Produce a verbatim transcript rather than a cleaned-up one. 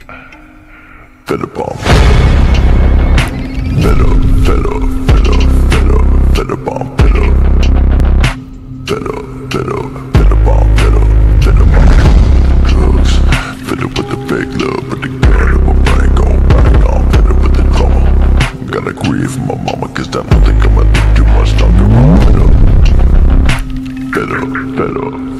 Fed up bomb. Fed up, fed up, fed up, fed up, fed up bomb, fed up. Fed up, fed up, fed up bomb, fed up, fed up bomb. Drugs, fed up with the fake love, but the gun in my brain gon' bang on. Fed up with the drama. Gotta grieve for my mama, cause I don't think I'ma live too much longer. Fed up, fed up, fed up.